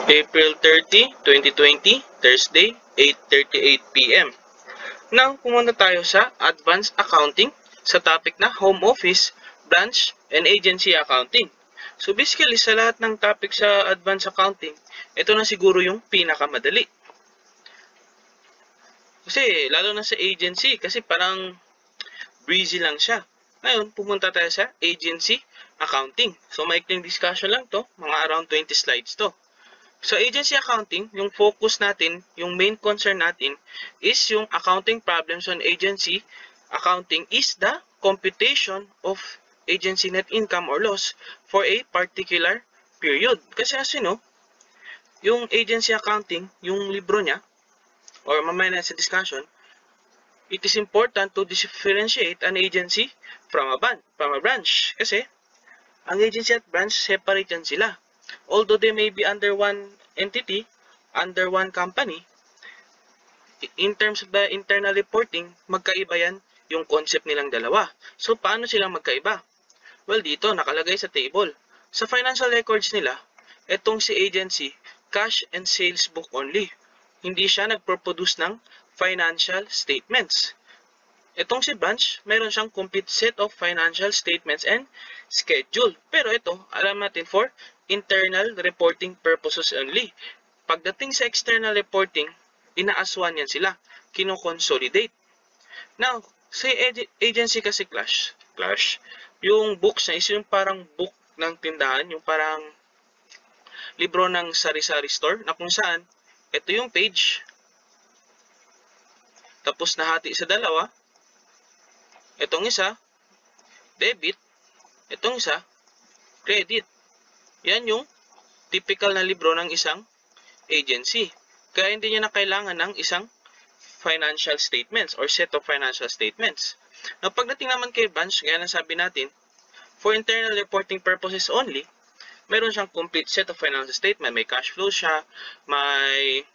April 30, 2020, Thursday, 8:38 p.m. Now, pumunta tayo sa Advanced Accounting sa topic na Home Office, Branch, and Agency Accounting. So basically, sa lahat ng topic sa Advanced Accounting, ito na siguro yung pinakamadali. Kasi, lalo na sa agency, kasi parang breezy lang siya. Ngayon, pumunta tayo sa Agency Accounting. So, maikling discussion lang to, mga around 20 slides to. So, agency accounting, yung focus natin, yung main concern natin is yung accounting problems on agency accounting is the computation of agency net income or loss for a particular period. Kasi as you know, yung agency accounting, yung libro niya, or mamaya na sa discussion, it is important to differentiate an agency from a branch. Kasi, ang agency at branch, separate yan sila. Although they may be under one entity, under one company, in terms of the internal reporting, magkaiba yan yung concept nilang dalawa. So, paano silang magkaiba? Well, dito, nakalagay sa table. Sa financial records nila, etong si agency, cash and sales book only. Hindi siya nagproduce ng financial statements. Itong si branch, meron siyang complete set of financial statements and schedule. Pero ito, alam natin for internal reporting purposes only. Pagdating sa external reporting, inaaswan yan sila. Kino-consolidate. Now, sa agency kasi clash, yung books na is yung parang book ng tindahan, yung parang libro ng sari-sari store na kung saan, ito yung page, tapos nahati sa dalawa, itong isa, debit, itong isa, credit. Yan yung typical na libro ng isang agency. Kaya hindi niya na kailangan ng isang financial statements or set of financial statements. Now, pagdating naman kay branch, gaya na sabi natin, for internal reporting purposes only, meron siyang complete set of financial statement. May cash flow siya, may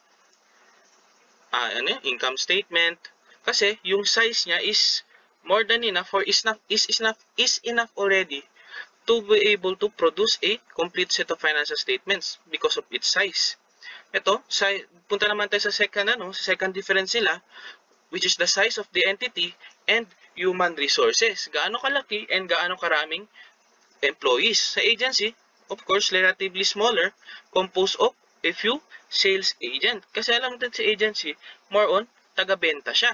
income statement. Kasi yung size niya is more than enough or is enough already to be able to produce a complete set of financial statements because of its size. Ito, punta naman tayo sa second difference nila, which is the size of the entity and human resources. Gaano kalaki and gaano karaming employees. Sa agency, of course, relatively smaller, composed of a few sales agent. Kasi alam natin sa agency, more on, taga-benta siya.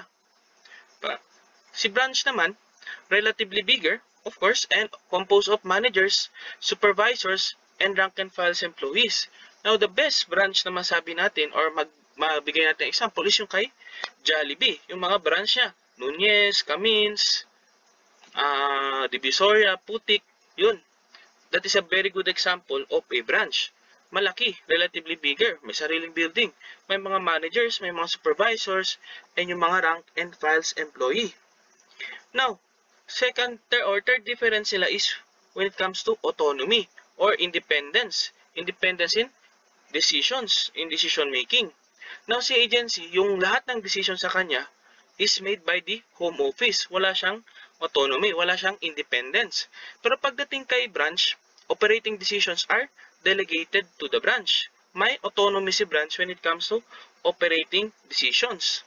Si branch naman, relatively bigger, of course, and composed of managers, supervisors, and rank and files employees. Now, the best branch na masabi natin or mabigay natin example is yung kay Jollibee. Yung mga branch niya, Nunez, Camins, Divisoria, Putik, yun. That is a very good example of a branch. Malaki, relatively bigger, may sariling building, may mga managers, may mga supervisors, and yung mga rank and files employee. Now, third difference nila is when it comes to autonomy or independence. Independence in decisions, in decision making. Now, si agency, yung lahat ng decision sa kanya is made by the home office. Wala siyang autonomy, wala siyang independence. Pero pagdating kay branch, operating decisions are delegated to the branch. May autonomy si branch when it comes to operating decisions.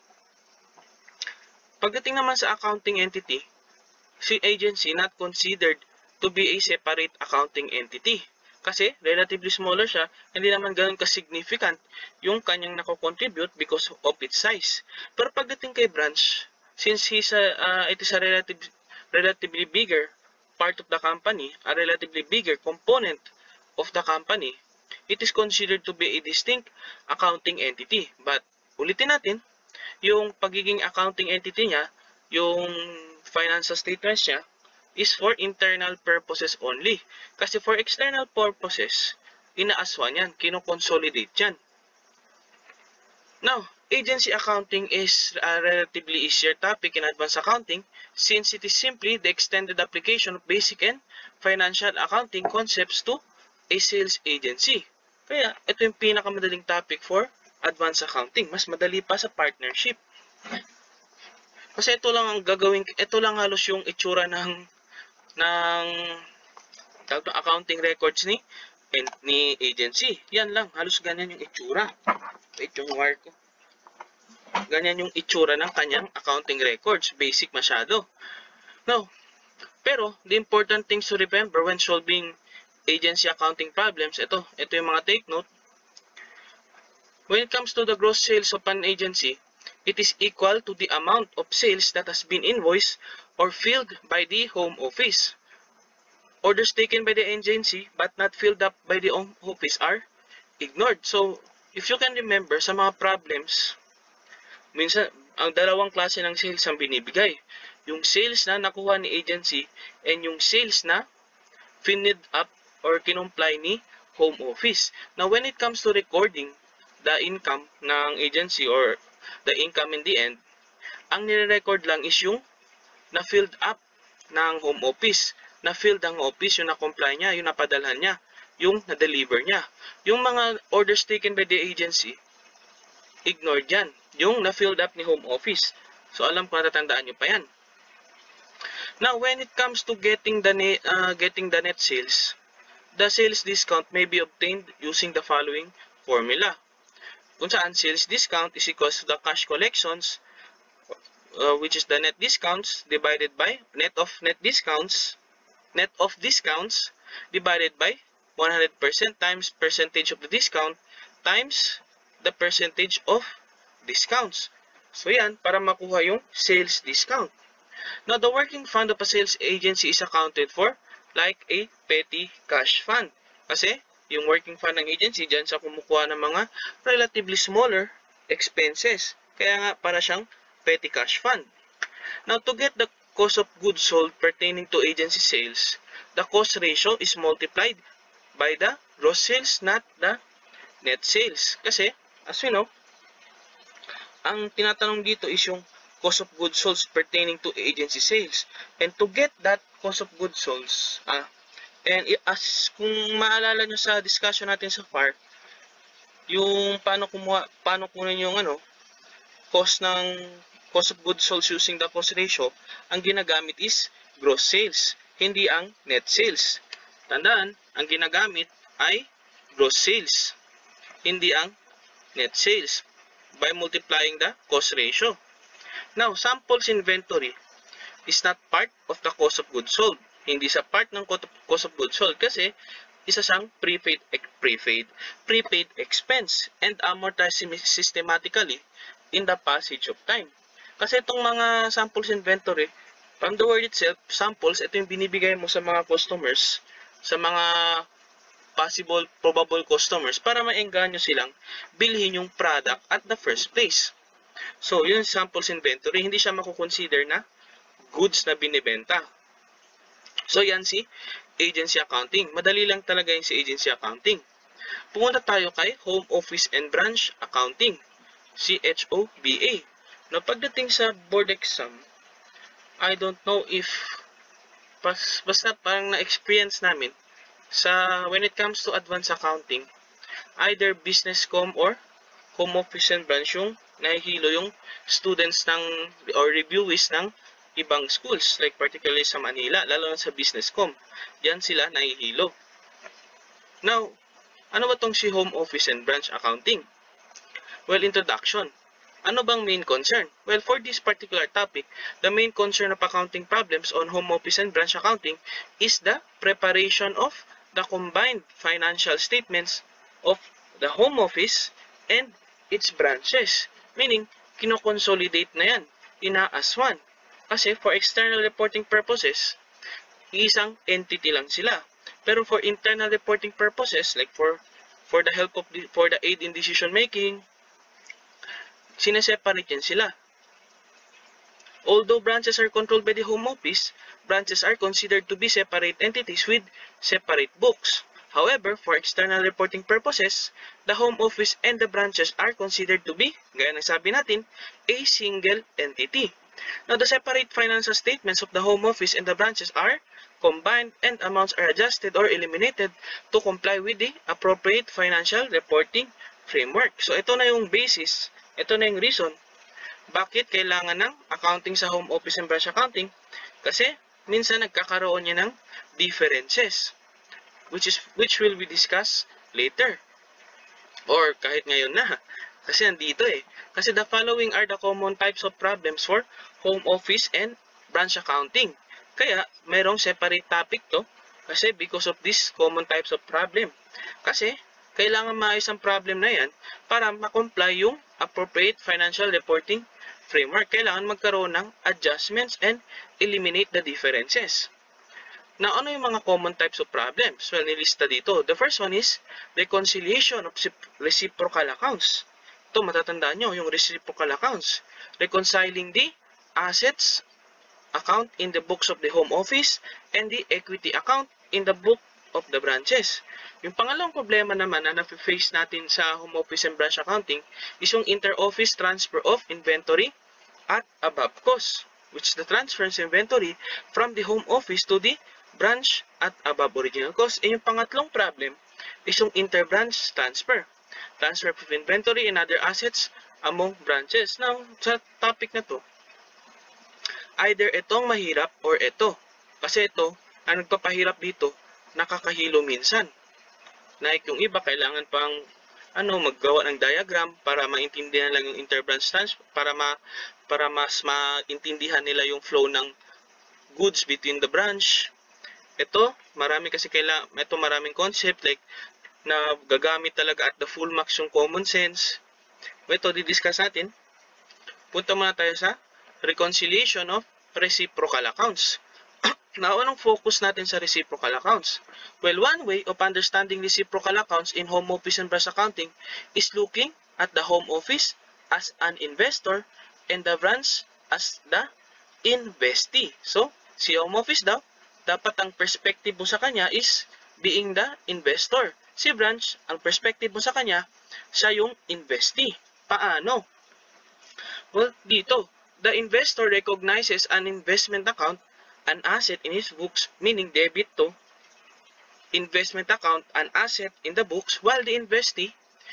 Pagdating naman sa accounting entity, si agency not considered to be a separate accounting entity. Kasi relatively smaller siya, hindi naman ganun ka-significant yung kanyang nako-contribute because of its size. Pero pagdating kay branch, since it is a relatively bigger part of the company, a relatively bigger component of the company, it is considered to be a distinct accounting entity. But ulitin natin, yung pagiging accounting entity niya, yung financial statements niya, is for internal purposes only. Kasi for external purposes, inaaswan yan, kino-consolidate yan. Now, agency accounting is a relatively easier topic in advanced accounting since it is simply the extended application of basic and financial accounting concepts to a sales agency. Kaya, ito yung pinakamadaling topic for advanced accounting. Mas madali pa sa partnership. Kasi ito lang ang gagawin, ito lang halos yung itsura ng accounting records ni ni agency. Yan lang, halos ganyan yung itsura. Wait, yung wire ko. Ganyan yung itsura ng kanyang accounting records. Basic masyado. Now, pero the important things to remember when solving agency accounting problems, ito yung mga take note. When it comes to the gross sales of an agency, it is equal to the amount of sales that has been invoiced or filled by the home office. Orders taken by the agency but not filled up by the home office are ignored. So, if you can remember sa mga problems, minsan ang dalawang klase ng sales ang binibigay. Yung sales na nakuha ni agency and yung sales na filled up or kinumply ni home office. Now, when it comes to recording the income ng agency or the income in the end, ang nire-record lang is yung na-filled up ng home office. Na-filled ang office, yung na-comply niya, yung napadalhan niya, yung na-deliver niya. Yung mga orders taken by the agency, ignored yan. Yung na-filled up ni home office. So, alam ko natatandaan nyo pa yan. Now, when it comes to getting the net sales, the sales discount may be obtained using the following formula. Kung saan sales discount is equals to the cash collections, which is the net discounts divided by net of discounts divided by 100% times percentage of the discount times the percentage of discounts. So yan, para makuha yung sales discount. Now, the working fund of a sales agency is accounted for like a petty cash fund. Kasi, yung working fund ng agency, dyan sa kumukuha ng mga relatively smaller expenses. Kaya nga, para siyang petty cash fund. Now, to get the cost of goods sold pertaining to agency sales, the cost ratio is multiplied by the gross sales, not the net sales. Kasi, as we know, ang tinatanong dito is yung cost of goods sold pertaining to agency sales. And to get that cost of goods sold, and as kung maalala nyo sa discussion natin so far, yung paano kunin yung cost of goods sold using the cost ratio, ang ginagamit is gross sales, hindi ang net sales. Tandaan, ang ginagamit ay gross sales, hindi ang net sales, by multiplying the cost ratio. Now, samples inventory is not part of the cost of goods sold. Hindi sa part ng cost of goods sold kasi isa siyang prepaid expense and amortized systematically in the passage of time. Kasi itong mga samples inventory, from the word itself, samples, ito yung binibigay mo sa mga customers, sa mga probable customers para maengganyo silang bilhin yung product at the first place. So, yung samples inventory, hindi siya makukonsider na goods na binibenta. So, yan si agency accounting. Madali lang talaga yung si agency accounting. Pumunta tayo kay Home Office and Branch Accounting, CHOBA. Na pagdating sa board exam, I don't know if basta parang na-experience namin sa when it comes to advanced accounting, either business com or Home Office and Branch yung nahihilo yung students or reviewees ng ibang schools, like particularly sa Manila, lalo na sa business com. Yan sila nahihilo. Now, ano ba tong si Home Office and Branch Accounting? Well, introduction. Ano bang main concern? Well, for this particular topic, the main concern of accounting problems on Home Office and Branch Accounting is the preparation of the combined financial statements of the Home Office and its branches. Meaning, kinoconsolidate na yan, ina-as one. Kasi for external reporting purposes, isang entity lang sila. Pero for internal reporting purposes, like for the aid in decision making, sineseparate yan sila. Although branches are controlled by the Home Office, branches are considered to be separate entities with separate books. However, for external reporting purposes, the Home Office and the branches are considered to be, gaya ng sabi natin, a single entity. Now, the separate financial statements of the Home Office and the branches are combined and amounts are adjusted or eliminated to comply with the appropriate financial reporting framework. So, ito na yung basis, ito na yung reason bakit kailangan ng accounting sa Home Office and Branch Accounting. Kasi, minsan nagkakaroon niya ng differences. which will be discussed later. Or kahit ngayon na. Kasi nandito eh. Kasi the following are the common types of problems for home office and branch accounting. Kaya, mayroong separate topic to. Kasi because of these common types of problem. Kasi, kailangan maayos ang problem na yan para makomply yung appropriate financial reporting framework. Kailangan magkaroon ng adjustments and eliminate the differences. Now, ano yung mga common types of problems? Well, nilista dito. The first one is reconciliation of reciprocal accounts. Ito, matatandaan nyo, yung reciprocal accounts. Reconciling the assets account in the books of the home office and the equity account in the book of the branches. Yung pangalawang problema naman na na-face natin sa home office and branch accounting is yung inter-office transfer of inventory at above cost, which is the transfer of inventory from the home office to the branch at above original cost. E yung pangatlong problem is yung inter-branch transfer. Transfer of inventory and other assets among branches. Now, sa topic na to, either itong mahirap or ito. Kasi ito, ang nagpapahirap dito, nakakahilo minsan. Like yung iba, kailangan pang maggawa ng diagram para maintindihan lang yung inter-branch transfer, para mas maintindihan nila yung flow ng goods between the branch. Ito, maraming concept like na gagamit talaga at the full max yung common sense. Ito, didiscuss natin. Punta muna tayo sa reconciliation of reciprocal accounts. Now, anong focus natin sa reciprocal accounts? Well, one way of understanding reciprocal accounts in home office and branch accounting is looking at the home office as an investor and the branch as the investee. So, si home office daw, dapat ang perspective mo sa kanya is being the investor. Si branch, ang perspective mo sa kanya, siya yung investee. Paano? Well, dito, the investor recognizes an investment account, an asset in his books, meaning debit to investment account, an asset in the books, while the investee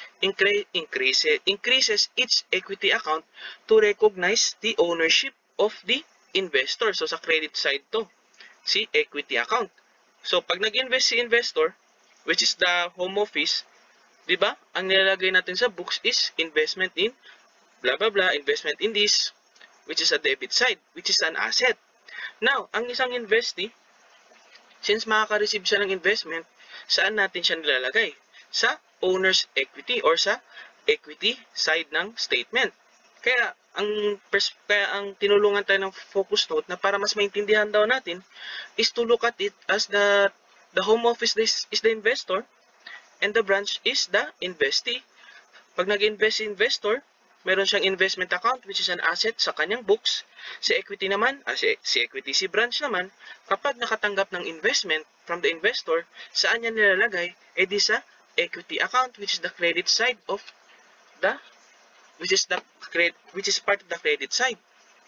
increases its equity account to recognize the ownership of the investor. So, sa credit side to, si equity account. So, pag nag-invest si investor, which is the home office, di ba? Ang nilalagay natin sa books is investment in blah blah blah, investment in this, which is a debit side, which is an asset. Now, ang isang investee, since makaka-receive siya ng investment, saan natin siya nilalagay? Sa owner's equity or sa equity side ng statement. Kaya ang tinulungan tayo ng focus note na para mas maintindihan daw natin is to look at it as the home office is the investor and the branch is the investee. Pag nag-invest si investor, meron siyang investment account which is an asset sa kanyang books. Si equity naman, si branch naman, kapag nakatanggap ng investment from the investor, saan niya nilalagay? E di sa equity account which is the credit side of the which is part of the credit side.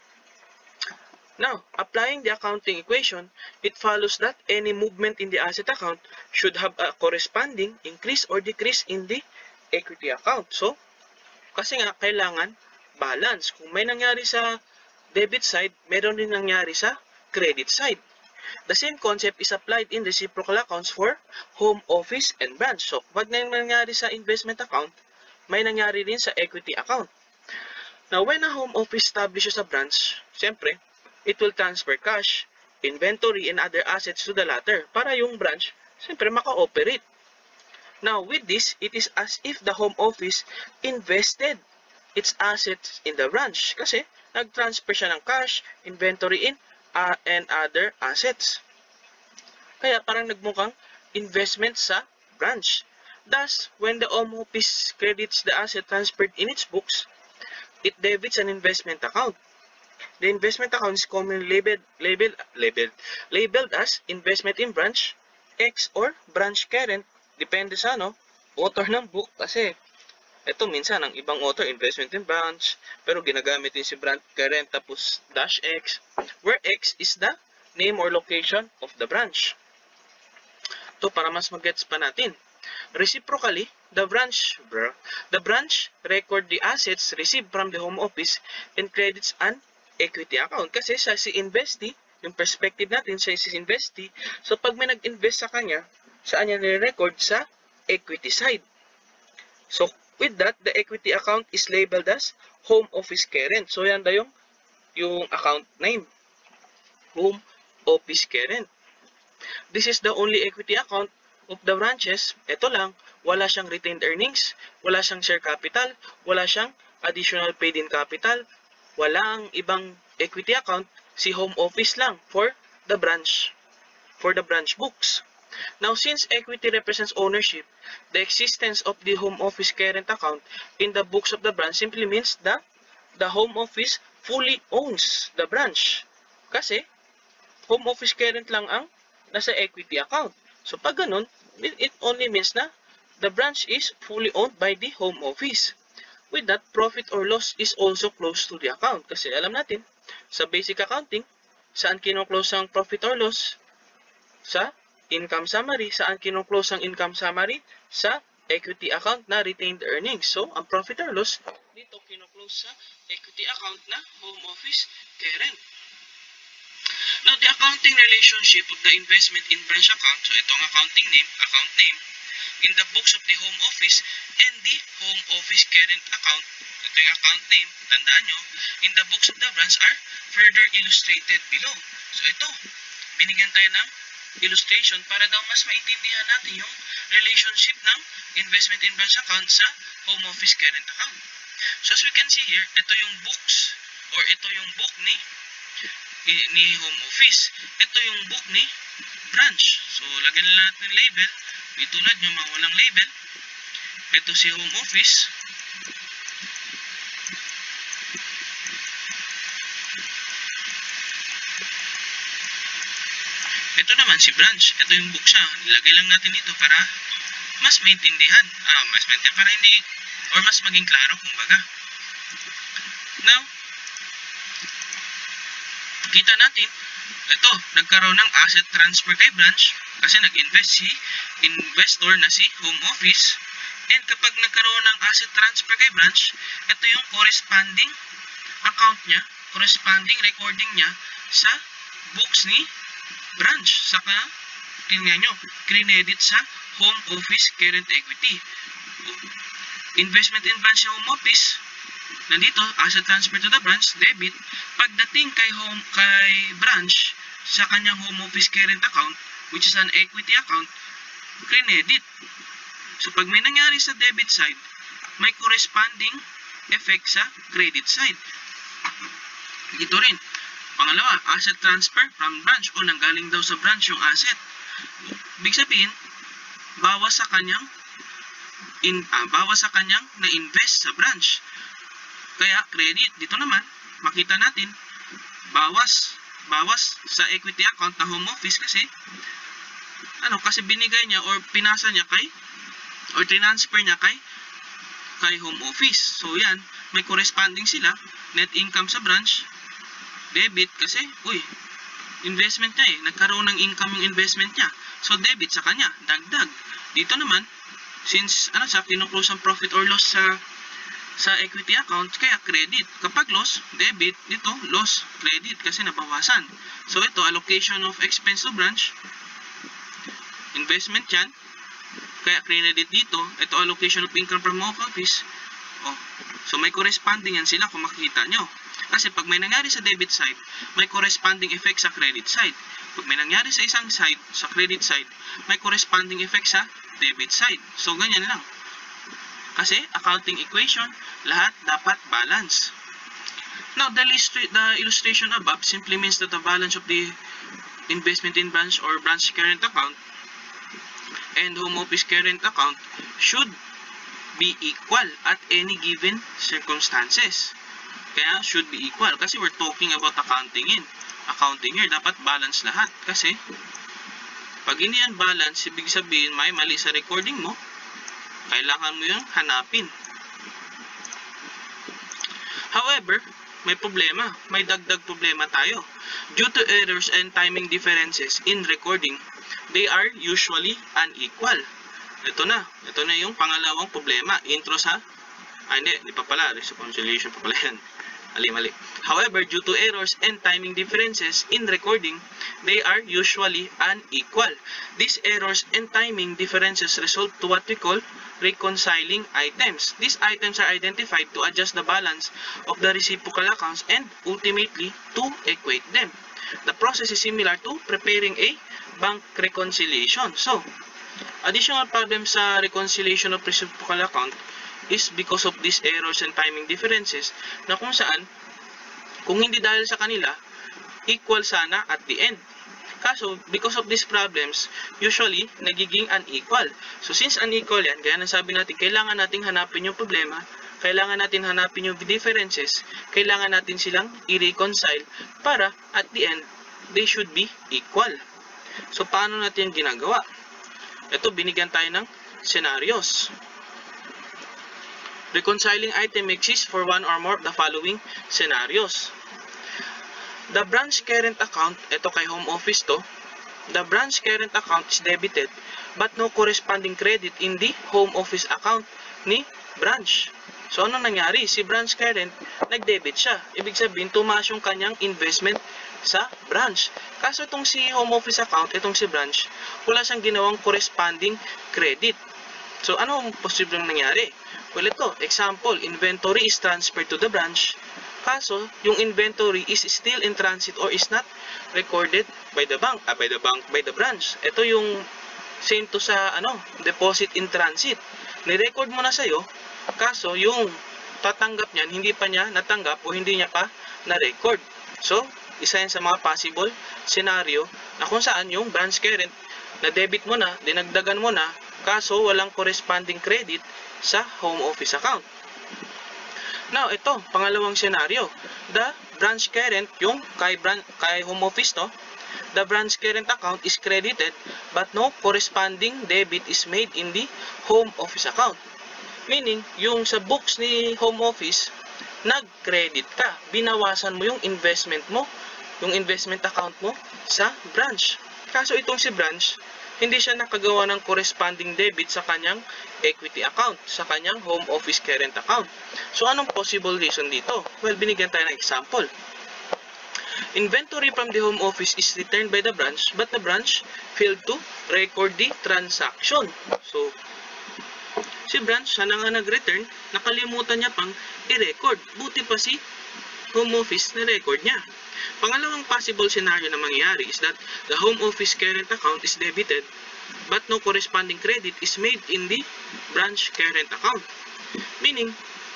Now, applying the accounting equation, it follows that any movement in the asset account should have a corresponding increase or decrease in the equity account. So, kasi nga, kailangan balance. Kung may nangyari sa debit side, meron din nangyari sa credit side. The same concept is applied in reciprocal accounts for home office and branch. So, pag nangyari sa investment account, may nangyari din sa equity account. Now, when a home office establishes a branch, siyempre, it will transfer cash, inventory, and other assets to the latter para yung branch, siyempre, maka-operate. Now, with this, it is as if the home office invested its assets in the branch kasi nag-transfer siya ng cash, inventory, and other assets. Kaya parang nagmukhang investment sa branch. Thus, when the home office credits the asset transferred in its books, it debits an investment account. The investment account is commonly labeled as investment in branch X or branch current. Depende sa author ng book kasi ito minsan ang ibang author investment in branch pero ginagamit din si branch current tapos dash X where X is the name or location of the branch. So para mas mag-gets pa natin. Reciprocally, the branch record the assets received from the home office and credits an equity account. Kasi siya si investee, yung perspective natin, siya si investee. So pag may nag-invest sa kanya, saan niya nire-record? Sa equity side. So, with that, the equity account is labeled as home office current. So, yan na yung account name. Home office current. This is the only equity account of the branches. Ito lang, wala siyang retained earnings, wala siyang share capital, wala siyang additional paid-in capital, wala ang ibang equity account, si home office lang for the branch books. Now, since equity represents ownership, the existence of the home office current account in the books of the branch simply means that the home office fully owns the branch. Kasi, home office current lang ang nasa equity account. So, pag ganun, it only means na the branch is fully owned by the home office. With that, profit or loss is also close to the account. Kasi alam natin, sa basic accounting, saan kino-close ang profit or loss? Sa income summary. Saan kino-close ang income summary? Sa equity account na retained earnings. So, ang profit or loss, dito kino-close sa equity account na home office current. Now, the accounting relationship of the investment in branch account, so ito ang account name, in the books of the home office and the home office current account, ito yung account name, tandaan nyo, in the books of the branch are further illustrated below. So ito, binigyan tayo ng illustration para daw mas maintindihan natin yung relationship ng investment in branch account sa home office current account. So as we can see here, ito yung books or ito yung book ni home office. Ito yung book ni branch. So, lagyan na natin label. Itulad nyo, mga walang label. Ito si home office. Ito naman si branch. Ito yung book siya. Ilagay lang natin dito para mas maintindihan. Para hindi, or mas maging klaro, kumbaga. Now, kita natin, ito, nagkaroon ng asset transfer kay branch kasi nag-invest si investor na si home office. And kapag nagkaroon ng asset transfer kay branch, ito yung corresponding account niya, corresponding recording niya sa books ni branch. Saka, tingnan nyo, credit sa home office current equity. Investment in branch sa home office, nandito, asset transfer to the branch, debit. Pagdating kay branch sa kanyang home office current account, which is an equity account, credit. So, pag may nangyari sa debit side, may corresponding effect sa credit side. Dito rin. Pangalawa, asset transfer from branch o nanggaling daw sa branch yung asset. Ibig sabihin, bawas sa kanyang na-invest sa branch. Kaya credit, dito naman, makita natin, bawas sa equity account na home office kasi binigay niya or pinasa niya or transfer niya kay home office. So yan, may corresponding sila, net income sa branch, debit kasi, investment niya nagkaroon ng income yung investment niya. So debit sa kanya, dagdag. Dito naman, since kino-close ang profit or loss sa equity account, kaya credit. Kapag loss, debit. Dito, loss, credit kasi nabawasan. So, ito, allocation of expense to branch. Investment yan. Kaya credit dito. Ito, allocation of income from home office. So, may corresponding yan sila kung makikita nyo. Kasi pag may nangyari sa debit side, may corresponding effect sa credit side. Pag may nangyari sa isang side, sa credit side, may corresponding effect sa debit side. So, ganyan lang. Kasi, accounting equation, lahat dapat balance. Now, the illustration above simply means that the balance of the investment in branch or branch current account and home office current account should be equal at any given circumstances. Kaya, should be equal. Kasi we're talking about accounting here. Dapat balance lahat. Kasi, pag hindi yan balance, ibig sabihin may mali sa recording mo, kailangan mo yung hanapin. However, may problema. May dagdag problema tayo. Due to errors and timing differences in recording, they are usually unequal. Ito na yung pangalawang problema. Intro sa, hindi pa pala, reconciliation pa pala yan. Mali. However, due to errors and timing differences in recording, they are usually unequal. These errors and timing differences result to what we call reconciling items. These items are identified to adjust the balance of the reciprocal accounts and ultimately to equate them. The process is similar to preparing a bank reconciliation. So, additional problem sa reconciliation of reciprocal account is because of these errors and timing differences na kung saan, kung hindi dahil sa kanila, equal sana at the end. Kaso, because of these problems, usually, nagiging unequal. So, since unequal yan, gaya ng sabi natin, kailangan nating hanapin yung problema, kailangan natin hanapin yung differences, kailangan natin silang i-reconcile para at the end, they should be equal. So, paano natin ginagawa? Ito, binigyan tayo ng scenarios. Reconciling item exists for one or more of the following scenarios. The branch current account, ito kay home office to, the branch current account is debited but no corresponding credit in the home office account ni branch. So, ano nangyari? Si branch current, nag-debit siya. Ibig sabihin, tumaas yung kanyang investment sa branch. Kaso itong si home office account, itong si branch, wala siyang ginawang corresponding credit. So, ano ang posibleng nangyari? Well, ito, example, inventory is transferred to the branch. Kaso, yung inventory is still in transit or is not recorded by the branch. Ito yung same to sa deposit in transit. Ni-record mo na sa'yo, kaso yung tatanggap niyan, hindi pa niya natanggap o hindi niya pa na-record. So, isa yan sa mga possible scenario na kung saan yung branch current na debit mo na, dinagdagan mo na, kaso walang corresponding credit sa home office account. Now, ito, pangalawang scenario. The branch current, yung kay home office to, the branch current account is credited but no corresponding debit is made in the home office account. Meaning, yung sa books ni home office, nag-credit ka. Binawasan mo yung investment mo, yung investment account mo sa branch. Kaso itong si branch, hindi siya nakagawa ng corresponding debit sa kanyang equity account, sa kanyang home office current account. So, anong possible reason dito? Well, binigyan tayo ng example. Inventory from the home office is returned by the branch, but the branch failed to record the transaction. So, si branch, siya na nga nag-return, nakalimutan niya pang i-record. Buti pa si home office na record niya. Pangalawang possible scenario na mangyayari is that the home office current account is debited but no corresponding credit is made in the branch current account. Meaning,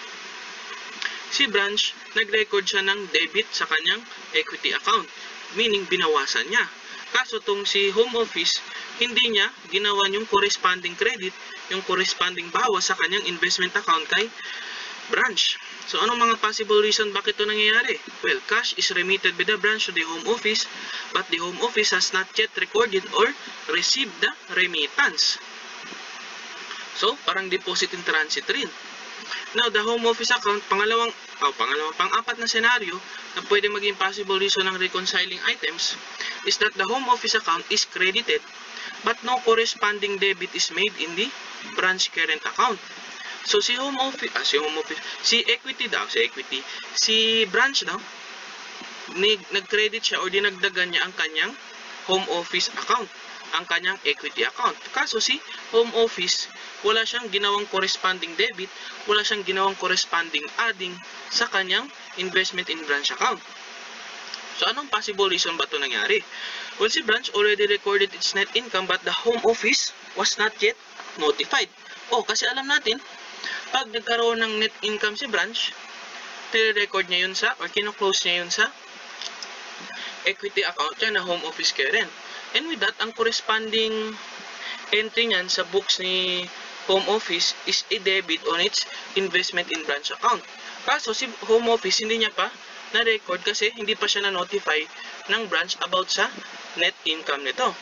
si branch, nag-record siya ng debit sa kanyang equity account. Meaning, binawasan niya. Kaso itong si home office, hindi niya ginawa yung corresponding credit, yung corresponding bawas sa kanyang investment account kay branch. So, anong mga possible reason bakit ito nangyayari? Well, cash is remitted by the branch to the home office, but the home office has not yet recorded or received the remittance. So, parang deposit in transit rin. Now, the home office account, pang-apat na senaryo na pwede maging possible reason ng reconciling items is that the home office account is credited, but no corresponding debit is made in the branch current account. So, si branch daw, nag-credit siya o dinagdagan niya ang kanyang home office account, ang kanyang equity account. Kaso si home office, wala siyang ginawang corresponding debit, wala siyang ginawang corresponding adding sa kanyang investment in branch account. So, anong possible reason ba ito nangyari? Well, si branch already recorded its net income but the home office was not yet notified. Kasi alam natin, pag nagkaroon ng net income si branch, tire-record niya yun sa, or kino-close niya yun sa equity account niya na home office current. And with that, ang corresponding entry niyan sa books ni home office is a debit on its investment in branch account. Kaso si home office hindi niya pa na-record kasi hindi pa siya na-notify ng branch about sa net income nito.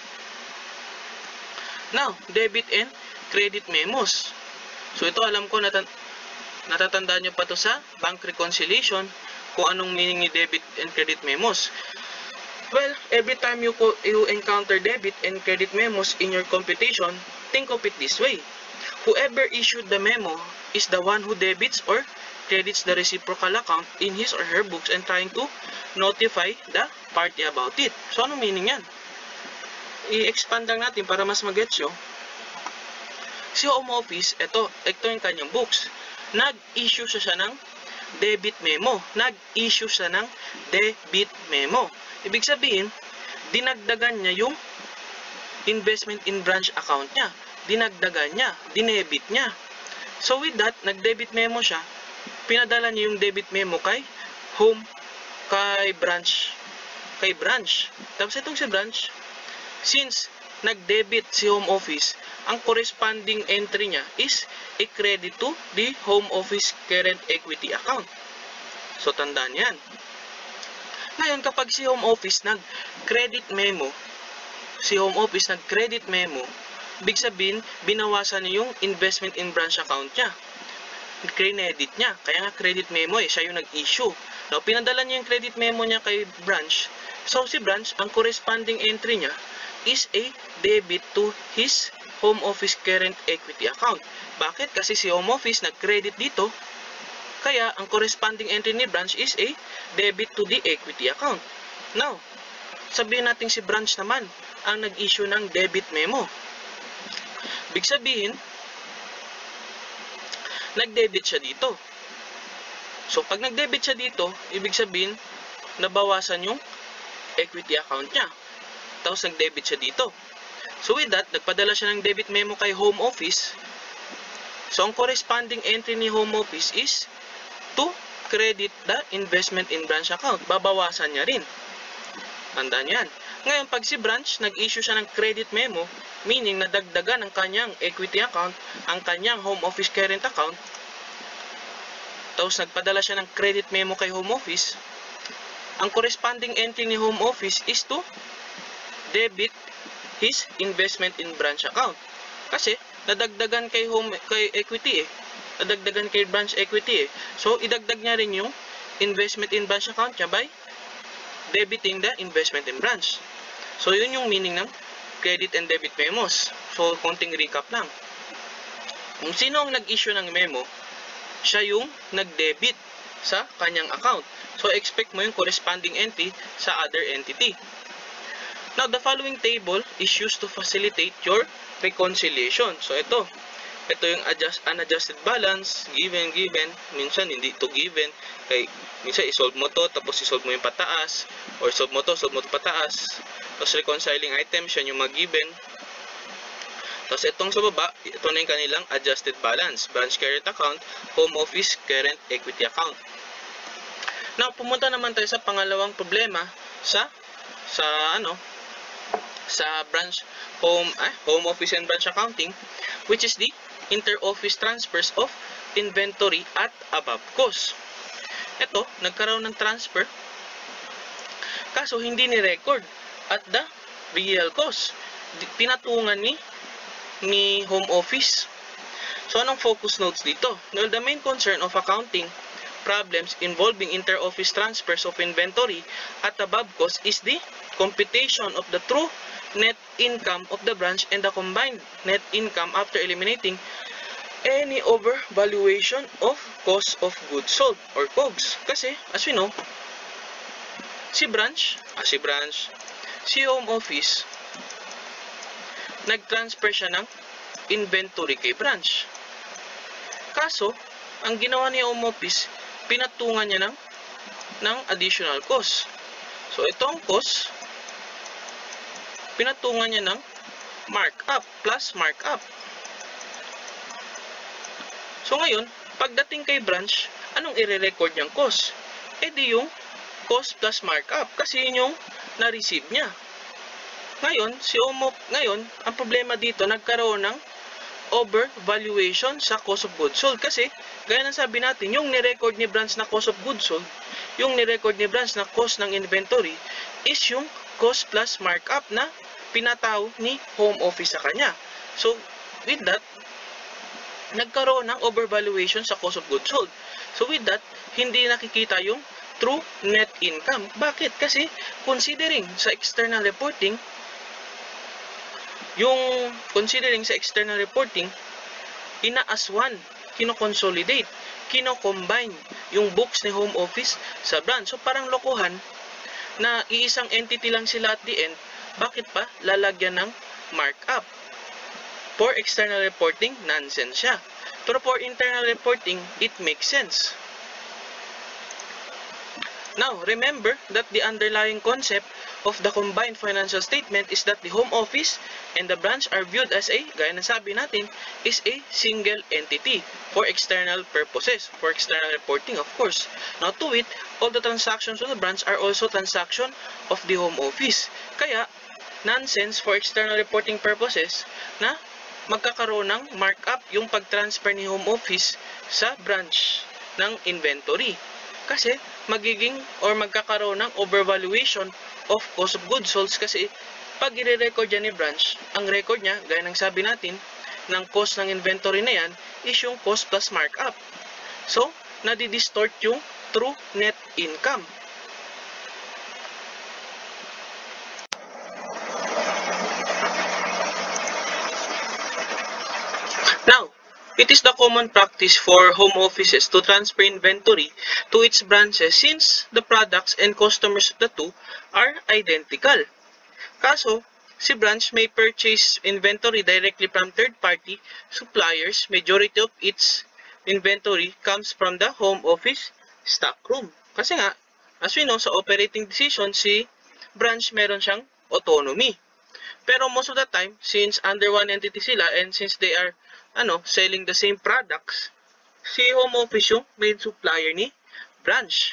Now, debit and credit memos. So, ito alam ko natatandaan nyo pa to sa bank reconciliation kung anong meaning ni debit and credit memos. Well, every time you encounter debit and credit memos in your computation, think of it this way. Whoever issued the memo is the one who debits or credits the reciprocal account in his or her books and trying to notify the party about it. So, anong meaning yan? I-expand lang natin para mas mag-gets nyo. Si Home Office, ito yung kanyang books. Nag-issue siya ng debit memo. Nag-issue siya ng debit memo. Ibig sabihin, dinagdagan niya yung investment in branch account niya. Dinagdagan niya, dinebit niya. So with that, nag-debit memo siya. Pinadala niya yung debit memo kay branch. Tapos itong si branch, since nag-debit si Home Office, ang corresponding entry niya is a credit to the Home Office current equity account. So tandaan yan. Ngayon, kapag si Home Office nag-credit memo, ibig sabihin, binawasan niya yung investment in branch account niya. Credit niya. Kaya nga credit memo siya yung nag-issue. Now, pinadala niya yung credit memo niya kay branch. So, si branch, ang corresponding entry niya is a debit to his Home Office current equity account. Bakit? Kasi si Home Office nag-credit dito. Kaya, ang corresponding entry ni branch is a debit to the equity account. Now, sabihin natin si branch naman ang nag-issue ng debit memo. Ibig sabihin, nag-debit siya dito. So, pag nag-debit siya dito, ibig sabihin, nabawasan yung equity account niya. Tapos, nag-debit siya dito. So, with that, nagpadala siya ng debit memo kay Home Office. So, ang corresponding entry ni Home Office is to credit the investment in branch account. Babawasan niya rin. Tandaan yan. Ngayon, pag si branch, nag-issue siya ng credit memo, meaning nadagdagan ang kanyang equity account, ang kanyang Home Office current account, tapos nagpadala siya ng credit memo kay Home Office, ang corresponding entry ni Home Office is to debit his investment in branch account. Kasi, nadagdagan kay equity nadagdagan kay branch equity So, idagdag niya rin yung investment in branch account niya by debiting the investment in branch. So, yun yung meaning ng credit and debit memos. So, konting recap lang. Kung sino ang nag-issue ng memo, siya yung nag-debit sa kanyang account. So, expect mo yung corresponding entry sa other entity. Now, the following table is used to facilitate your reconciliation. So, ito yung unadjusted balance, given, minsan hindi ito given, kay minsan isolve mo to, tapos isolve mo yung pataas, or solve mo to pataas, tapos reconciling items, yan yung mag-given. Tapos itong sa baba, ito na yung kanilang adjusted balance, branch current account, Home Office current equity account. Now, pumunta naman tayo sa pangalawang problema sa branch Home Office and branch accounting, which is the inter-office transfers of inventory at above cost. Ito, nagkaroon ng transfer, kaso hindi ni-record at the real cost. Pinatungan ni Home Office. So, anong focus notes dito? Well, the main concern of accounting problems involving inter-office transfers of inventory at above cost is the computation of the true net income of the branch and the combined net income after eliminating any overvaluation of cost of goods sold or COGS. Kasi, as we know, si Home Office, nag-transfer siya ng inventory kay branch. Kaso, ang ginawa ni Home Office, pinatungan niya ng additional cost. So, itong cost, pinatungan niya ng markup, plus markup. So, ngayon, pagdating kay branch, anong i-record niyang cost? Di yung cost plus markup, kasi yun yung na-receive niya. Ngayon, ang problema dito, nagkaroon ng overvaluation sa cost of goods sold. Kasi, gaya ng sabi natin, yung ni-record ni branch na cost of goods sold, yung ni-record ni branch na cost ng inventory, is yung cost plus markup na pinataw ni Home Office sa kanya. So, with that, nagkaroon ng overvaluation sa cost of goods sold. So, with that, hindi nakikita yung true net income. Bakit? Kasi, considering sa external reporting, ina-as one, kino-consolidate, kino-combine yung books ni home office sa branch. So parang lokohan na iisang entity lang sila at the end, bakit pa lalagyan ng markup? For external reporting, nonsense siya. Pero for internal reporting, it makes sense. Now, remember that the underlying concept of the combined financial statement is that the home office and the branch are viewed as a, gaya ng sabi natin, is a single entity for external purposes, for external reporting, of course. Now, to it, all the transactions of the branch are also transaction of the home office. Kaya, nonsense for external reporting purposes na magkakaroon ng markup yung pag-transfer ni home office sa branch ng inventory. Kasi magiging or magkakaroon ng overvaluation of cost of goods sold kasi pag i-record yan ni branch, ang record niya, gaya ng sabi natin, ng cost ng inventory na yan is yung cost plus markup. So, nadi-distort yung true net income. Now, it is the common practice for home offices to transfer inventory to its branches since the products and customers of the two are identical. Kaso, si branch may purchase inventory directly from third-party suppliers. Majority of its inventory comes from the home office stockroom. Kasi nga, as we know, sa operating decision, si branch meron siyang autonomy. Pero most of the time, since under one entity sila and since they are selling the same products, si home office yung main supplier ni branch.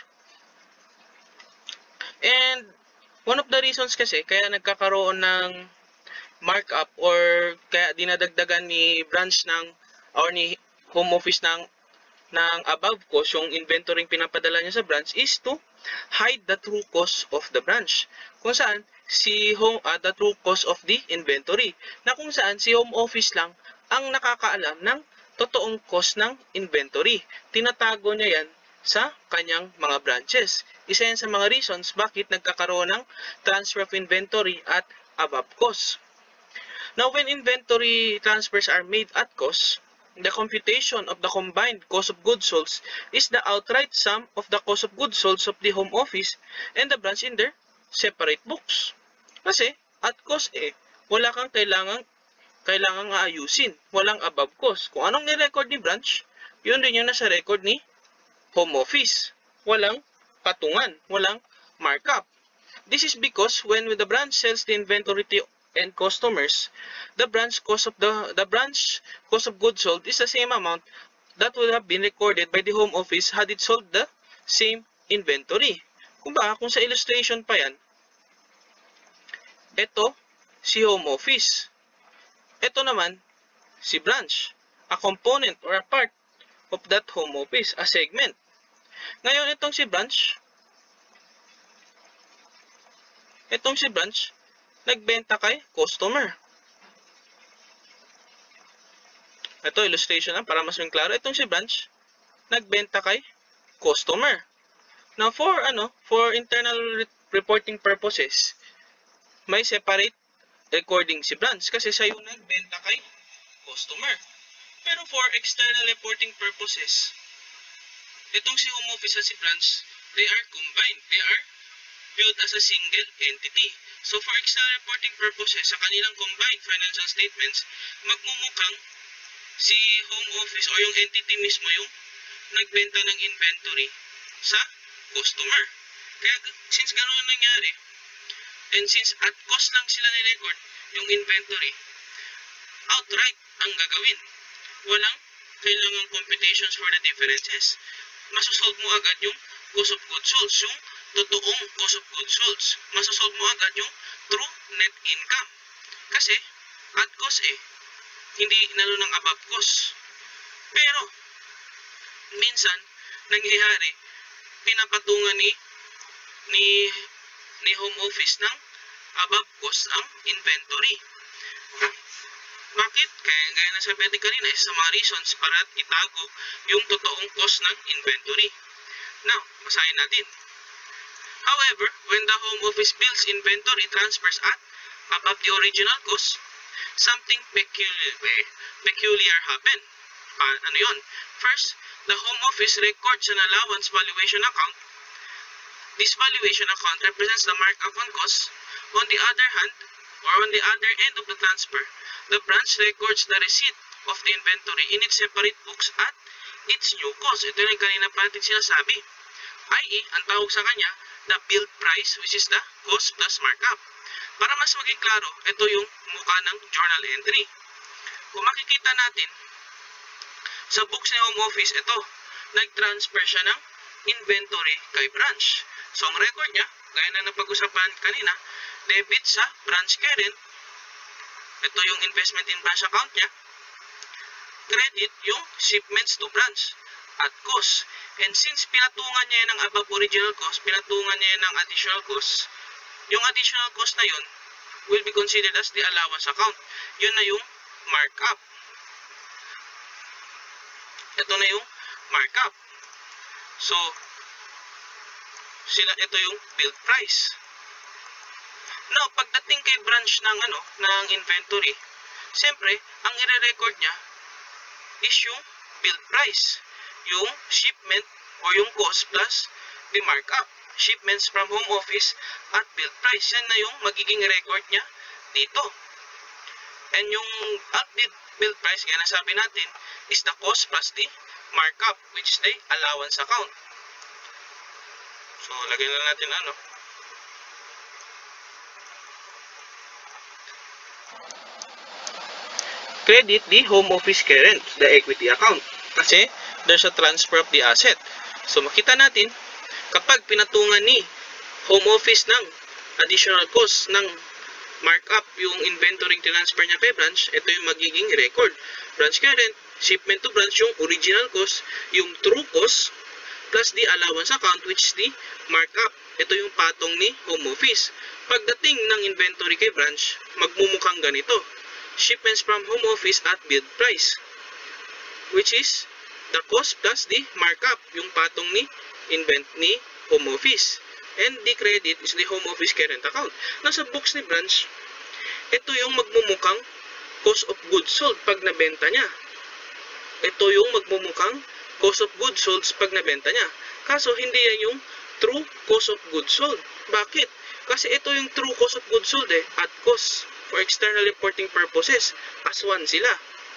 And one of the reasons kasi kaya nagkakaroon ng markup or kaya dinadagdagan ni branch or ni home office ng above cost yung inventory pinapadala niya sa branch is to hide the true cost of the branch. Kung saan the true cost of the inventory. Na kung saan si home office lang ang nakakaalam ng totoong cost ng inventory. Tinatago niya yan sa kanyang mga branches. Isa yan sa mga reasons bakit nagkakaroon ng transfer of inventory at above cost. Now, when inventory transfers are made at cost, the computation of the combined cost of goods sold is the outright sum of the cost of goods sold of the home office and the branch in their separate books. Kasi, at cost wala kang kailangang ayusin. Walang above cost. Kung anong ni-record ni branch, yun din yung nasa record ni home office. Walang patungan. Walang markup. This is because when the branch sells the inventory to end customers, the branch cost of goods sold is the same amount that would have been recorded by the home office had it sold the same inventory. Kung sa illustration pa yan, ito si home office. Ito naman si branch, a component or a part of that home office, a segment. Ngayon itong si branch, nagbenta kay customer. Ito illustration na para mas klaro. Itong si branch, nagbenta kay customer. Now for internal reporting purposes, may separate recording si branch kasi siya yung nagbenta kay customer. Pero for external reporting purposes, itong si home office at si branch, they are combined. They are viewed as a single entity. So for external reporting purposes, sa kanilang combined financial statements, magmumukhang si home office o yung entity mismo yung nagbenta ng inventory sa customer. Kaya since gano'n nangyari, and since at cost lang sila ni-record yung inventory, outright ang gagawin. Walang kailangang computations for the differences. Masosolve mo agad yung cost of goods sold, yung totoong cost of goods sold. Masosolve mo agad yung true net income. Kasi, at cost hindi nalo ng above cost. Pero, minsan, nangyayari, pinapatungan ni home office ng above cost ang inventory. Bakit? Gaya na sabi natin kanina, isa sa mga reasons para itago yung totoong cost ng inventory. Now, basahin natin. However, when the home office bills inventory transfers at above the original cost, something peculiar happen. Ano yun? First, the home office records an allowance valuation account. This valuation account represents the markup on cost. On the other hand, or on the other end of the transfer, the branch records the receipt of the inventory in its separate books at its new cost. Ito yung kanina pa natin sinasabi. I.e., ang tawag sa kanya, the billed price, which is the cost plus markup. Para mas maging klaro, ito yung mukha ng journal entry. Kung makikita natin, sa books ni home office, ito, nag-transfer siya ng inventory kay branch. So, ang record niya, gaya na napag-usapan kanina, debit sa branch current, ito yung investment in branch account niya, credit yung shipments to branch at cost. And since pinatungan niya ng above original cost, pinatungan niya ng additional cost, yung additional cost na yun will be considered as the allowance account. Yun na yung markup. Ito na yung markup. So, ito yung billed price. Now, pagdating kay branch ng inventory, siyempre, ang i-record niya is yung billed price. Yung shipment or yung cost plus the markup. Shipments from home office at billed price. Yan na yung magiging record niya dito. And yung at billed price, kaya nasabi natin, is the cost plus the markup, which is the allowance account. So, lagyan na natin credit the home office current, the equity account. Kasi, there's a transfer of the asset. So, makita natin, kapag pinatungan ni home office ng additional cost ng markup yung inventory transfer niya kay branch, ito yung magiging record. Branch current, shipment to branch, yung original cost, yung true cost, plus the allowance account, which is the markup. Ito yung patong ni home office. Pagdating ng inventory kay branch, magmumukhang ganito. Shipments from home office at billed price, which is the cost plus the markup, yung patong ni home office. And the credit is the home office current account. Nasa books ni branch, ito yung magmumukhang cost of goods sold pag nabenta niya. Ito yung magmumukhang cost of goods sold pag nabenta niya. Kaso hindi yan yung true cost of goods sold. Bakit? Kasi ito yung true cost of goods sold at cost for external reporting purposes. As one sila.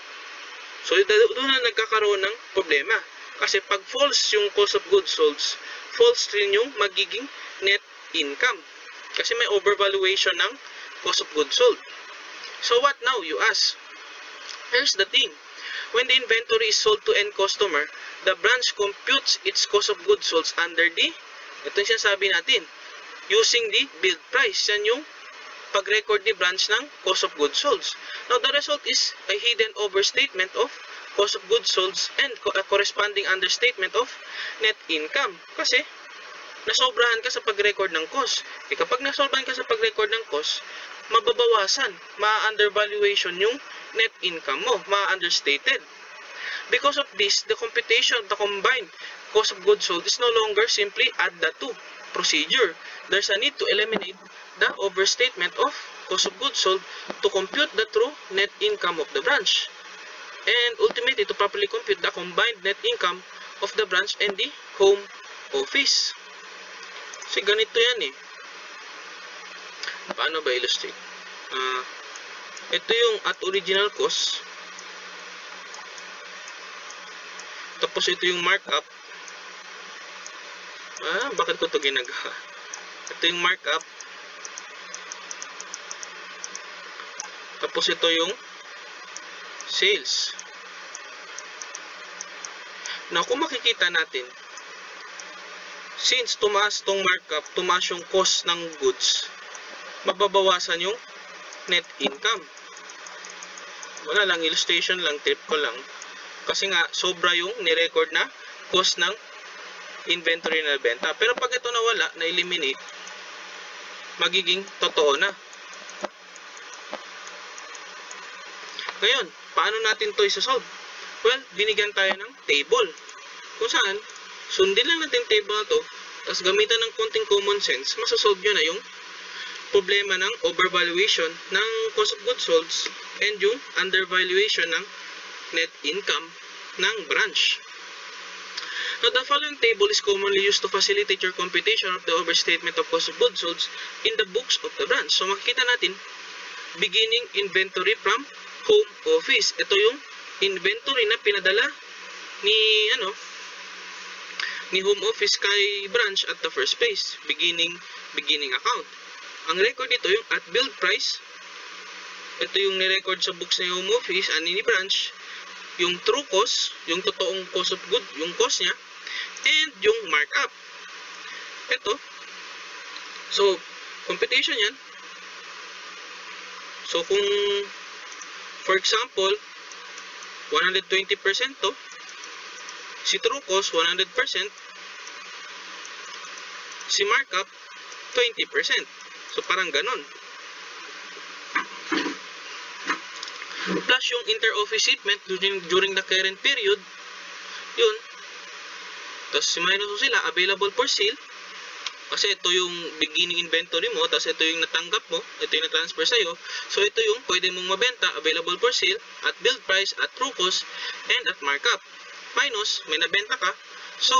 So doon na nagkakaroon ng problema. Kasi pag false yung cost of goods sold, false rin yung magiging net income. Kasi may overvaluation ng cost of goods sold. So what now, you ask? Here's the thing. When the inventory is sold to end customer, the branch computes its cost of goods sold under the, ito yung sinasabi natin, using the billed price. Yan yung pag-record ni branch ng cost of goods sold. Now, the result is a hidden overstatement of cost of goods sold and a corresponding understatement of net income. Kasi, nasobrahan ka sa pag-record ng cost. Kapag nasobrahan ka sa pag-record ng cost, mababawasan, ma-undervaluation yung net income mo, ma-understated. Because of this, the computation of the combined cost of goods sold is no longer simply add the two procedure. There's a need to eliminate the overstatement of cost of goods sold to compute the true net income of the branch. And ultimately, to properly compute the combined net income of the branch and the home office. Kasi ganito yan Paano ba illustrate? Ito yung at original cost. Tapos ito yung markup. Bakit ko ito ginagawa? Ito yung markup. Tapos ito yung sales. Now, kung makikita natin, since tumaas tong markup, tumaas yung cost ng goods, mababawasan yung net income. Wala lang, illustration lang, tip ko lang. Kasi nga, sobra yung nirecord na cost ng inventory na benta. Pero pag ito nawala, na-eliminate, magiging totoo na. Ngayon, paano natin ito isa-solve? Well, binigyan tayo ng table. Kung saan, sundin lang natin yung table na to, tapos gamitan ng konting common sense, masasolve nyo na yung problema ng overvaluation ng cost of goods sold and yung undervaluation ng net income ng branch. Now, the following table is commonly used to facilitate your computation of the overstatement of cost of goods sold in the books of the branch. So, makikita natin, beginning inventory from home office. Ito yung inventory na pinadala ni home office kay branch at the first place. Beginning account. Ang record dito yung at build price. Ito yung ni-record sa books ni home office, ni branch. Yung true cost, yung totoong cost of good, yung cost niya, and yung markup. Ito. So, computation yan. So, kung, for example, 120% to, si true cost, 100%, si markup, 20%. So, parang ganon. Plus yung inter-office shipment during the current period, yun. Tapos minus mo sila, available for sale. Kasi ito yung beginning inventory mo, tapos ito yung natanggap mo, ito yung na-transfer sa'yo. So ito yung pwede mong mabenta, available for sale, at build price, at true cost, and at markup. Minus, may nabenta ka. So,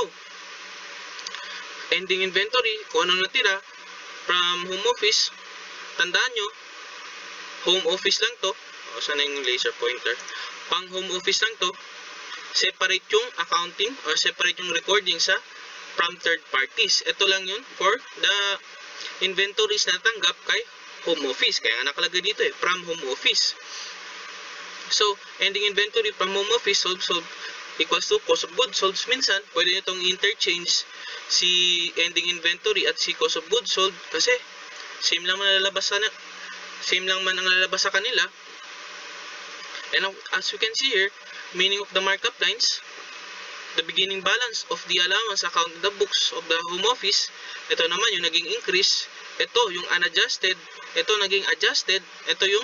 ending inventory, kung anong natira from home office, tandaan nyo, home office lang to. O, sana yung laser pointer. Pang home office lang to, separate yung accounting or separate yung recording sa from third parties. Ito lang yun for the inventories na tanggap kay home office. Kaya nakalagay dito from home office. So, ending inventory from home office sold equals to cost of goods sold. Minsan, pwede nyo itong interchange si ending inventory at si cost of goods sold kasi same lang man ang lalabas sa kanila. And as you can see here, meaning of the markup lines, the beginning balance of the allowance account in the books of the home office, ito naman yung naging increase, ito yung unadjusted, ito naging adjusted, ito yung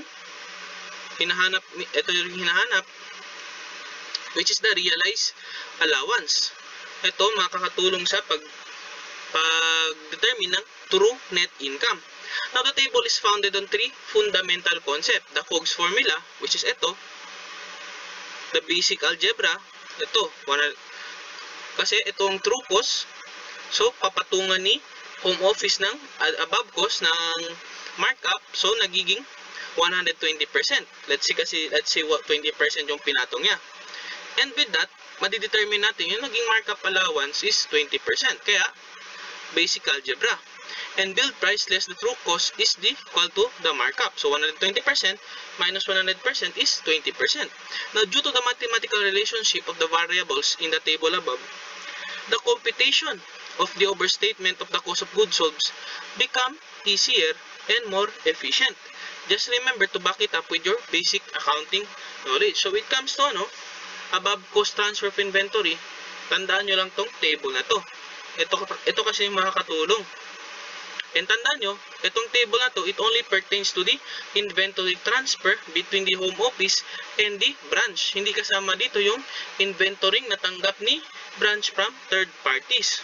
hinahanap, which is the realized allowance. Ito makakatulong sa pag-determine ng true net income. Now, the table is founded on three fundamental concepts. The Cogs formula, which is ito, the basic algebra, ito, kasi itong true cost, so papatungan ni home office ng above cost ng markup, so nagiging 120%. Let's say what 20% yung pinatong niya. And with that, madidetermine natin yung naging markup allowance is 20%. Kaya, basic algebra. And build price less the true cost is equal to the markup. So 120% minus 100% is 20%. Now, due to the mathematical relationship of the variables in the table above, the computation of the overstatement of the cost of goods sold become easier and more efficient. Just remember to back it up with your basic accounting knowledge. So it comes to above cost transfer of inventory, tandaan nyo lang tong table na to. Ito kasi yung makakatulong. And tandaan nyo, itong table na to, it only pertains to the inventory transfer between the home office and the branch. Hindi kasama dito yung inventory natanggap ni branch from third parties.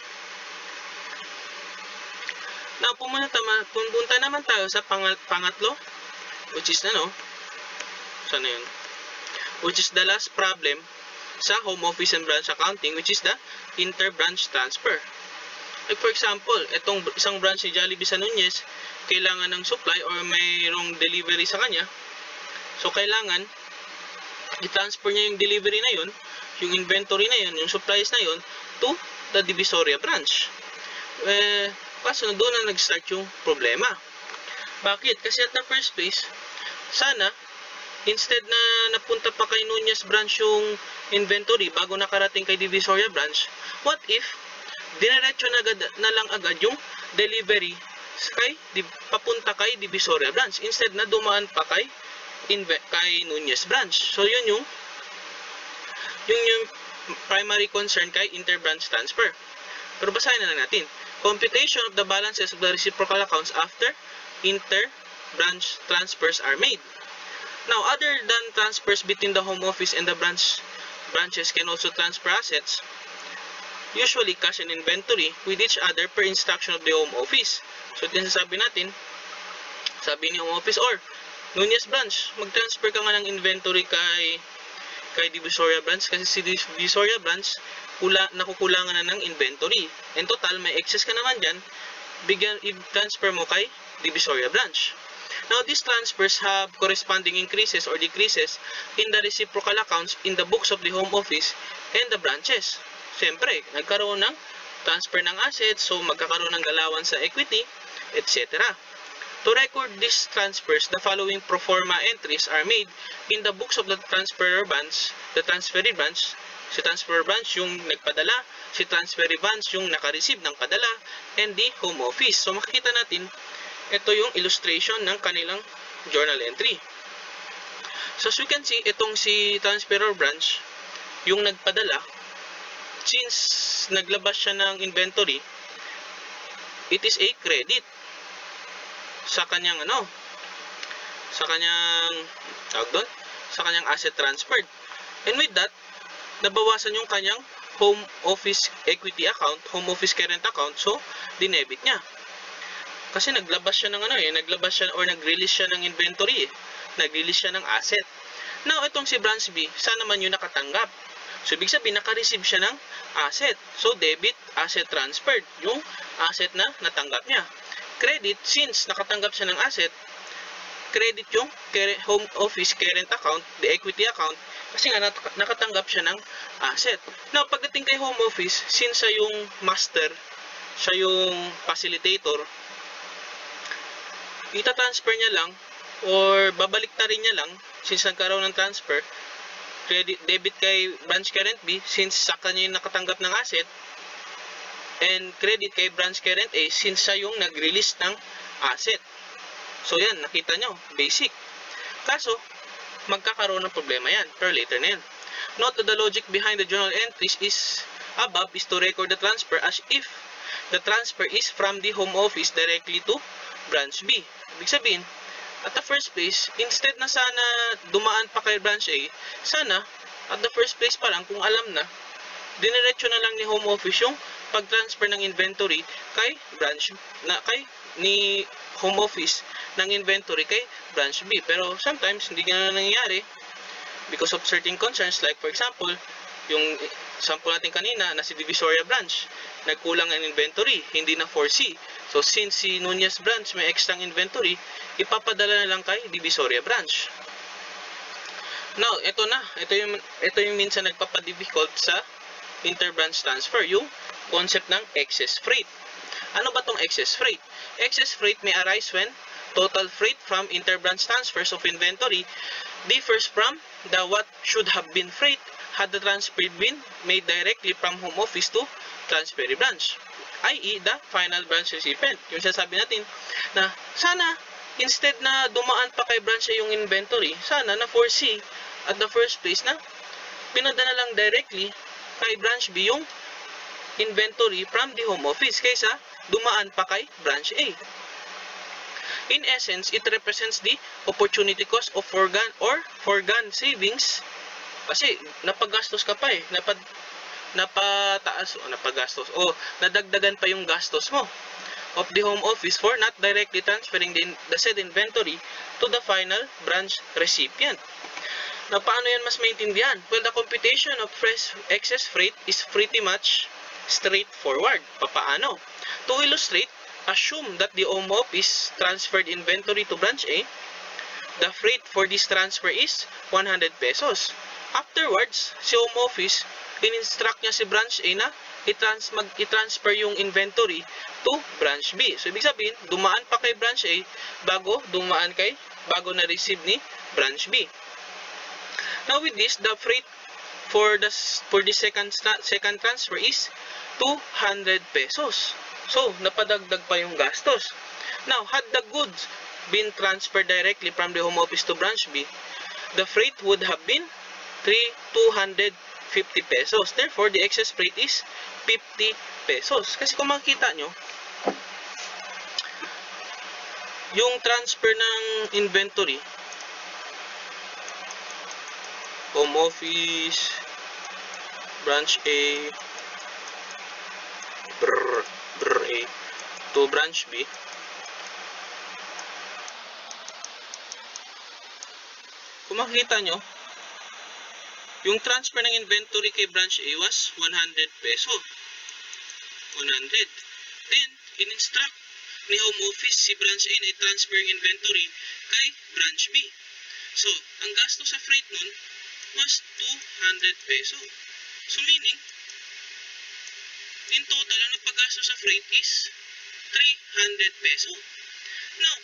Now, pumunta naman tayo sa pangatlo, which is sana yun? Which is the last problem sa home office and branch accounting, which is the inter-branch transfer. Like for example, itong isang branch ni Jollibee sa Nunez, kailangan ng supply or mayroong delivery sa kanya. So, kailangan i-transfer niya yung delivery na yun, yung inventory na yun, yung supplies na yun, to the Divisoria branch. Kaso na doon na nag-start yung problema. Bakit? Kasi at the first place, sana, instead na napunta pa kay Nunez branch yung inventory bago nakarating kay Divisoria branch, what if dinerecho na lang agad yung delivery papunta kay Divisoria branch instead na dumaan pa kay Nunez branch. So yun yung primary concern kay inter-branch transfer. Pero basahin na lang natin. Computation of the balances of the reciprocal accounts after inter-branch transfers are made. Now, other than transfers between the home office and the branches can also transfer assets, usually cash and inventory, with each other per instruction of the home office. So, ito yung sasabi natin, sabi ni home office or Nunez branch, mag-transfer ka nga ng inventory kay kay Divisoria Branch kasi si Divisoria Branch nakukulangan na ng inventory. In total, may excess ka naman dyan, i-transfer mo kay Divisoria Branch. Now, these transfers have corresponding increases or decreases in the reciprocal accounts in the books of the home office and the branches. Siyempre, nagkaroon ng transfer ng assets, so magkakaroon ng galawan sa equity, etc. To record these transfers, the following pro forma entries are made in the books of the transferee branch. Si transferee branch yung nagpadala, si transferee branch yung naka-receive ng padala, and the home office. So makikita natin, ito yung illustration ng kanilang journal entry. So as you can see, itong si transferee branch, yung nagpadala, since naglabas siya ng inventory, it is a credit sa kanyang sa kanyang asset transferred. And with that, nabawasan yung kanyang home office equity account, home office current account, so dinebit niya. Kasi naglabas siya ng nag-release siya ng inventory, nag-release siya ng asset. Now, itong si branch B, saan naman yung nakatanggap? So, ibig sabihin, naka-receive siya ng asset. So, debit, asset transferred, yung asset na natanggap niya. Credit, since nakatanggap siya ng asset, credit yung home office current account, the equity account, kasi nga nakatanggap siya ng asset. Now, pagdating kay home office, since siya yung master, siya yung facilitator, ita-transfer niya lang or babaliktarin niya lang since nagkaroon ng transfer, credit debit kay branch current B since sa kanya yung nakatanggap ng asset, and credit kay branch current A since siya yung nag-release ng asset. So yan, nakita nyo, basic. Kaso, magkakaroon ng problema yan, pero later na yan. Note that the logic behind the journal entries is above is to record the transfer as if the transfer is from the home office directly to branch B. Ibig sabihin, at the first place, instead na sana dumaan pa kay branch A, sana, at the first place pa lang, kung alam na, diniretso na lang ni home office yung pag-transfer ng inventory kay branch ni home office ng inventory kay branch B. Pero sometimes hindi ganun nangyayari because of certain concerns, like for example, yung sample natin kanina na si Divisoria branch, nagkulang ang inventory, hindi na foresee. So since si Nunez branch may extra inventory, ipapadala na lang kay Divisoria branch. Now, ito yung minsan nagpapa-difficult sa interbranch transfer, yung concept ng excess freight. Ano ba tong excess freight? Excess freight may arise when total freight from interbranch transfers of inventory differs from the what should have been freight had the transfer been made directly from home office to transferee branch, i.e. the final branch recipient. Yung sasabi natin na sana instead na dumaan pa kay branch yung inventory, sana na foresee at the first place na pinadala lang directly kay branch B yung inventory from the home office kaysa dumaan pa kay branch A. In essence, it represents the opportunity cost of foregone savings kasi napagastos ka pa nadagdagan pa yung gastos mo of the home office for not directly transferring the said inventory to the final branch recipient. Now, paano yan mas maintindihan? Well, the computation of excess freight is pretty much straightforward. Paano? To illustrate, assume that the home office transferred inventory to branch A. The freight for this transfer is 100 pesos. Afterwards, si home office, in-instruct niya si branch A na i-transfer yung inventory to branch B. So, ibig sabihin, dumaan pa kay branch A bago na-receive ni branch B. Now, with this, the freight for the second transfer is 200 pesos. So, napadagdag pa yung gastos. Now, had the goods been transferred directly from the home office to branch B, the freight would have been 250 pesos. Therefore, the excess freight is 50 pesos. Kasi kung makikita nyo, yung transfer ng inventory, home office, branch A, A to branch B, kung makikita nyo, Yung transfer ng inventory kay branch A was 100 peso. 100. Then, in-instruct ni home office si branch A na i-transfer yung inventory kay branch B. So, ang gasto sa freight nun was 200 peso. So, meaning, in total, ang nagpagasto sa freight is 300 peso. Now,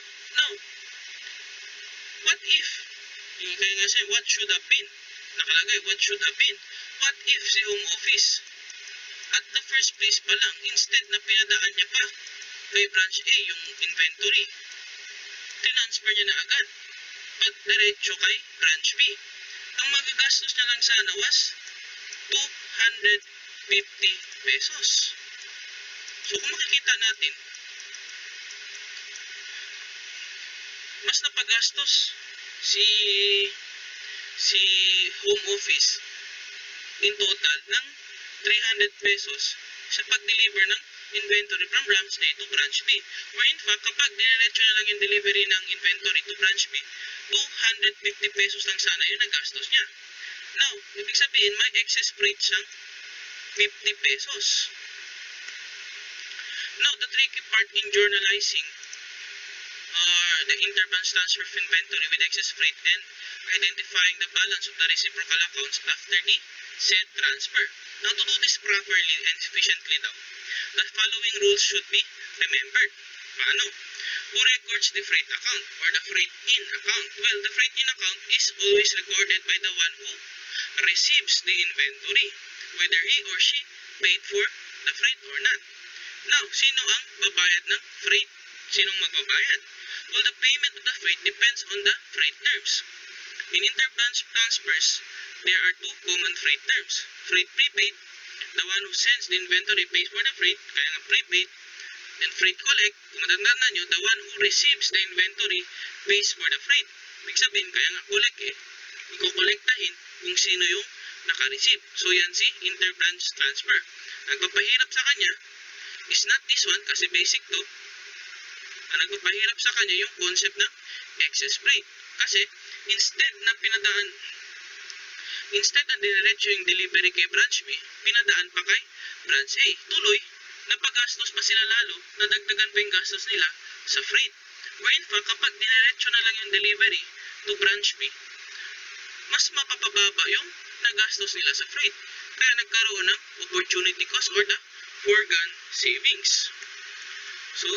what if, yung kaya nga siya, what should have been? Nakalagay, what should have been? What if si home office, at the first place pa lang, instead na pinadaan niya pa kay branch A yung inventory, transfer niya na agad at diretso kay branch B. Ang magagastos niya lang sana was 250 pesos. So kung makikita natin, mas napagastos si home office in total ng 300 pesos sa pag-deliver ng inventory from branch A to branch B. Or in fact, kapag diniretso na lang yung delivery ng inventory to branch B, 250 pesos lang sana yung nagastos niya. Now, ibig sabihin, may excess freight siyang 50 pesos. Now, the tricky part in journalizing the interbranch transfer of inventory with excess freight and identifying the balance of the reciprocal accounts after the said transfer. Now, to do this properly and efficiently daw, the following rules should be remembered. Paano? Who records the freight account or the freight in account? Well, the freight in account is always recorded by the one who receives the inventory, whether he or she paid for the freight or not. Now, sino ang babayad ng freight? Sinong magbabayad? Well, the payment of the freight depends on the freight terms. In interbranch transfers, there are two common freight terms. Freight prepaid, the one who sends the inventory pays for the freight, kaya nga prepaid. And freight collect, kung matandaan nyo, the one who receives the inventory pays for the freight. Ibig sabihin, kaya nga collect ikukolektahin kung sino yung naka-receive. So yan si interbranch transfer. Nagpapahirap sa kanya is not this one kasi basic to. Ang nagpapahirap sa kanya yung concept ng excess freight. Kasi instead na diniretso yung delivery kay branch B, pinadaan pa kay branch A. Tuloy, napagastos pa sila lalo, nadagdagan pa yung gastos nila sa freight. Where in fact, kapag diniretso na lang yung delivery to branch B, mas mapapababa yung nagastos nila sa freight. Kaya nagkaroon ng opportunity cost or the foregone savings. So,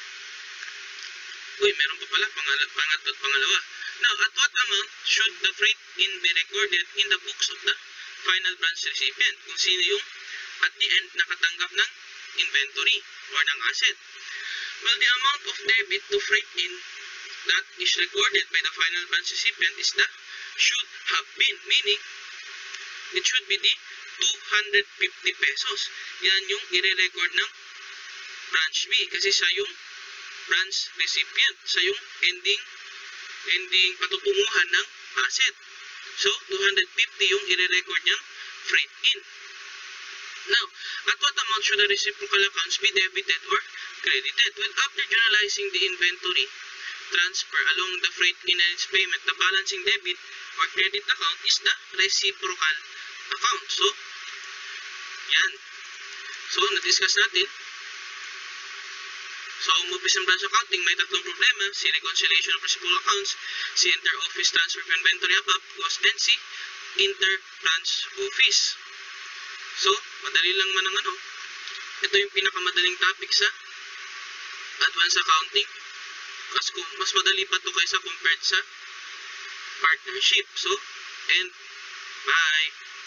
meron pa pala pangatlo at pangalawa. Now, at what amount should the freight in be recorded in the books of the final branch recipient? Kung sino yung at the end nakatanggap ng inventory or ng asset. Well, the amount of debit to freight in that is recorded by the final branch recipient is the should have been, meaning it should be the 250 pesos. Yan yung i-record ng branch B kasi siya yung branch recipient, siya yung ending patutunguhan ng asset. So, 250 yung i-record niyang freight in. Now, at what amount should the reciprocal accounts be debited or credited? Well, after journalizing the inventory transfer along the freight in and its payment, the balancing debit or credit account is the reciprocal account. So, yan. So, na-discuss natin. So, home office and branch accounting, may tatlong problema. Si reconciliation of reciprocal accounts, si inter-office transfer of inventory above cost, and si inter-branch office. So, madali lang man ang ano. Ito yung pinakamadaling topic sa advanced accounting. Mas madali pa ito kaysa compared sa partnership. So, and bye!